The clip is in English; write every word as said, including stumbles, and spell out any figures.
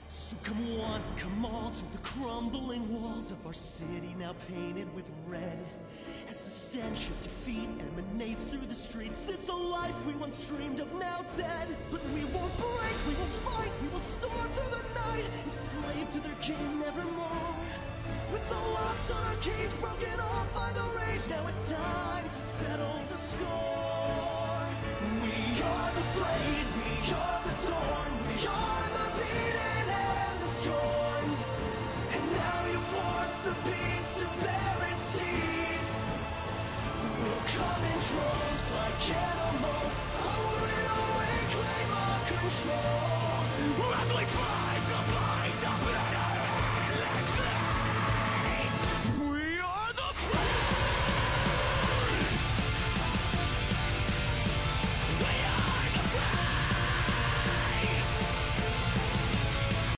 So come one, come all to the crumbling walls of our city, now painted with red. As the stench of defeat emanates through the streets, is the life we once dreamed of now dead? But we won't break, we will fight, we will storm through the night, enslaved to their game nevermore. With the locks on our cage broken off by the rage, now it's time to settle the score. We are the flayed, we are the torn, we are the beaten and the scorned. And now you force the beast to bare its teeth. We'll come in droves like animals, hungry to reclaim our control. As we fight!